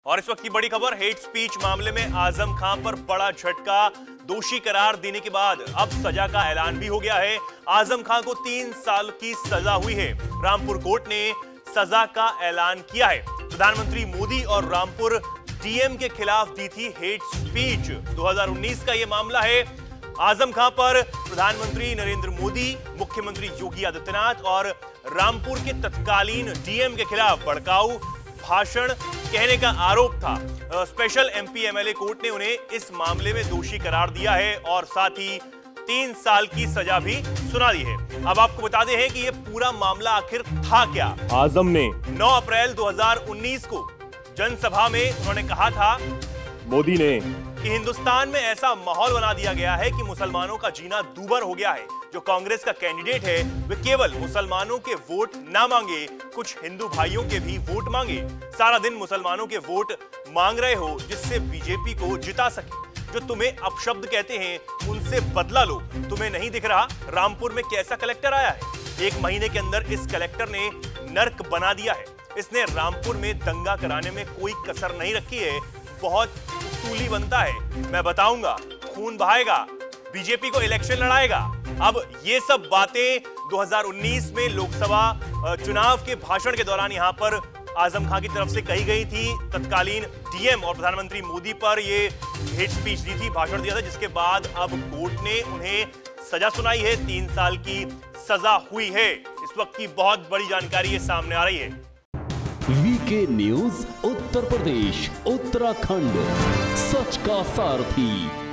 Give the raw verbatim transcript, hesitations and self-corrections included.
और इस वक्त की बड़ी खबर, हेट स्पीच मामले में आजम खान पर बड़ा झटका। दोषी करार देने के बाद अब सजा का ऐलान भी हो गया है। आजम खान को तीन साल की सजा हुई है। रामपुर कोर्ट ने सजा का ऐलान किया है। प्रधानमंत्री मोदी और रामपुर डीएम के खिलाफ दी थी हेट स्पीच। दो हज़ार उन्नीस का यह मामला है। आजम खान पर प्रधानमंत्री नरेंद्र मोदी, मुख्यमंत्री योगी आदित्यनाथ और रामपुर के तत्कालीन डीएम के खिलाफ भड़काऊ भाषण कहने का आरोप था। स्पेशल एमपी एमएलए कोर्ट ने उन्हें इस मामले में दोषी करार दिया है और साथ ही तीन साल की सजा भी सुना दी है। अब आपको बता दें कि यह पूरा मामला आखिर था क्या। आजम ने नौ अप्रैल दो हज़ार उन्नीस को जनसभा में उन्होंने कहा था, मोदी ने, कि हिंदुस्तान में ऐसा माहौल बना दिया गया है कि मुसलमानों का जीना दूभर हो गया है। जो कांग्रेस का कैंडिडेट है वे केवल मुसलमानों के वोट ना मांगे, कुछ हिंदू भाइयों के भी वोट मांगे। सारा दिन मुसलमानों के वोट मांग रहे हो जिससे बीजेपी को जिता सके। जो तुम्हें अपशब्द कहते हैं उनसे बदला लो। तुम्हें नहीं दिख रहा रामपुर में कैसा कलेक्टर आया है? एक महीने के अंदर इस कलेक्टर ने नर्क बना दिया है। इसने रामपुर में दंगा कराने में कोई कसर नहीं रखी है। बहुत उसूली बनता है। मैं बताऊंगा, खून बहाएगा, बीजेपी को इलेक्शन लड़ाएगा। अब ये सब बातें दो हज़ार उन्नीस में लोकसभा चुनाव के भाषण के दौरान यहां पर आजम खान की तरफ से कही गई थी। तत्कालीन डीएम और प्रधानमंत्री मोदी पर ये हेट स्पीच दी थी, भाषण दिया था, जिसके बाद अब कोर्ट ने उन्हें सजा सुनाई है। तीन साल की सजा हुई है। इस वक्त की बहुत बड़ी जानकारी ये सामने आ रही है। वीके न्यूज उत्तर प्रदेश उत्तराखंड, सच का सारथी।